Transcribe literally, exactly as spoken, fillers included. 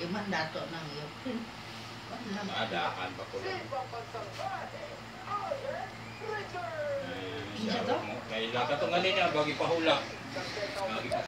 Iman dato nang iyo. Adaan pa ko lang. Siya mo. Kailan ka itong ganun niya, bagi pahula.